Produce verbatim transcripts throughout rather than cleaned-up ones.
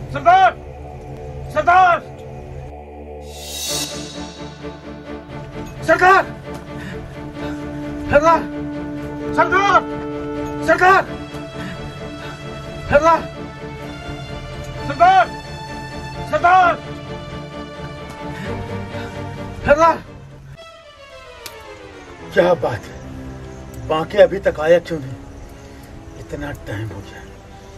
सरदार, सरदार, सरकार, सरदार, सरकार, सरकार, सरदार, सरदार, सरदार, सरदार। क्या बात है, बाकी अभी तक आया क्यों नहीं? इतना टाइम हो गया।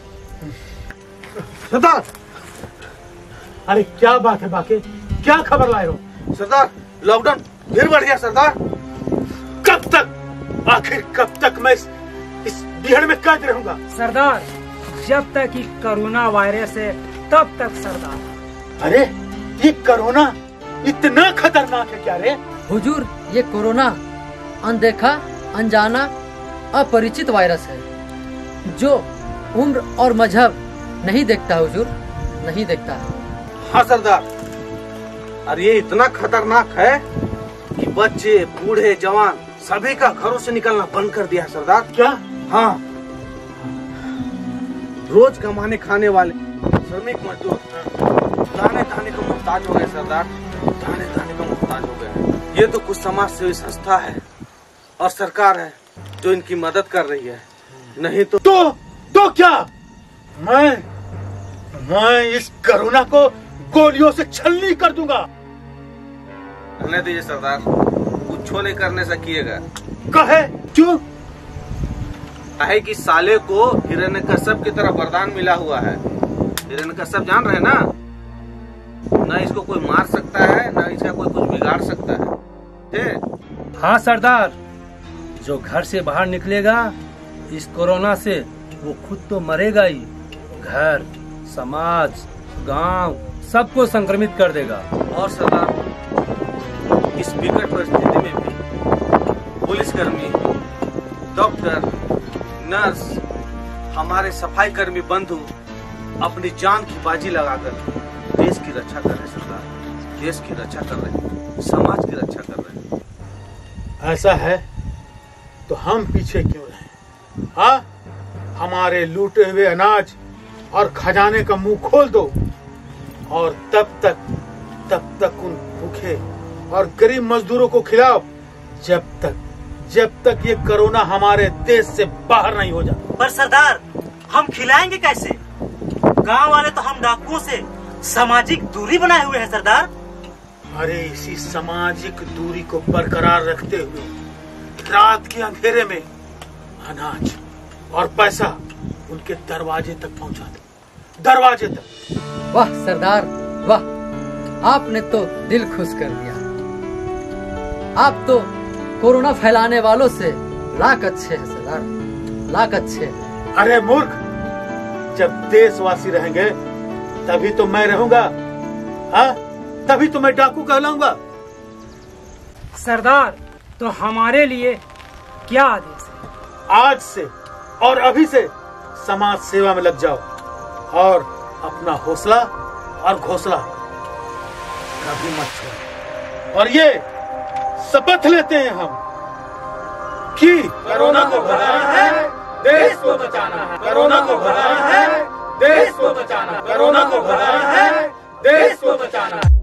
सरदार, अरे क्या बात है बाकी, क्या खबर लाए हो? सरदार, लॉकडाउन फिर बढ़ गया सरदार। कब तक, आखिर कब तक मैं इस, इस बिहड़ में कैद रहूंगा? सरदार, जब तक ये कोरोना वायरस है तब तक सरदार। अरे ये कोरोना इतना खतरनाक है क्या रे? हुजूर, ये कोरोना अनदेखा, अनजाना, अपरिचित वायरस है जो उम्र और मजहब नहीं देखता हुजूर, नहीं देखता। हाँ सरदार, और ये इतना खतरनाक है कि बच्चे, बूढ़े, जवान सभी का घरों से निकलना बंद कर दिया है सरदार। क्या? हाँ, रोज कमाने खाने वाले श्रमिक मजदूर दाने दाने को मुहताज हो गए सरदार, दाने दाने को मुहताज हो गए। ये तो कुछ समाज सेवी संस्था है और सरकार है जो इनकी मदद कर रही है, नहीं तो तो तो क्या मैं मैं इस कोरोना को गोलियों से छलनी कर दूंगा। रहने दीजिए सरदार, कुछ नहीं करने से किएगा। कहे क्यों? है कि साले को हिरण्यकश्यप की तरह वरदान मिला हुआ है। हिरण्यकश्यप जान रहे ना? न इसको कोई मार सकता है, न इसका कोई कुछ बिगाड़ सकता है। ठीक? हाँ सरदार, जो घर से बाहर निकलेगा इस कोरोना से वो खुद तो मरेगा ही, घर, समाज, गांव सबको संक्रमित कर देगा। और सरदार, इस विकट परिस्थिति में भी पुलिसकर्मी, डॉक्टर, नर्स, हमारे सफाई कर्मी बंधु अपनी जान की बाजी लगाकर देश की रक्षा कर रहे हैं सरदार, देश की रक्षा कर रहे हैं, समाज की रक्षा कर रहे हैं। ऐसा है तो हम पीछे क्यों रहे? हाँ, हमारे लूटे हुए अनाज और खजाने का मुंह खोल दो और तब तक तब तक उन भूखे और गरीब मजदूरों को खिलाओ जब तक जब तक ये कोरोना हमारे देश से बाहर नहीं हो जाता। पर सरदार, हम खिलाएंगे कैसे? गांव वाले तो हम डाकुओं से सामाजिक दूरी बनाए हुए हैं सरदार। अरे इसी सामाजिक दूरी को बरकरार रखते हुए रात के अंधेरे में अनाज और पैसा उनके दरवाजे तक पहुंचा दो, दरवाजे तक। वाह सरदार वाह, आपने तो दिल खुश कर दिया। आप तो कोरोना फैलाने वालों से लाख अच्छे हैं सरदार, लाख अच्छे। अरे मूर्ख, जब देशवासी रहेंगे तभी तो मैं रहूंगा, हाँ? तभी तो मैं डाकू कहलाऊंगा। सरदार, तो हमारे लिए क्या आदेश है? आज से और अभी से समाज सेवा में लग जाओ और अपना हौसला और घोंसला कभी मत छोड़ो। और ये शपथ लेते हैं हम कि कोरोना को भगाना है, देश को बचाना है। कोरोना को भगाना है, देश को बचाना है। कोरोना को भगाना है, देश को बचाना है।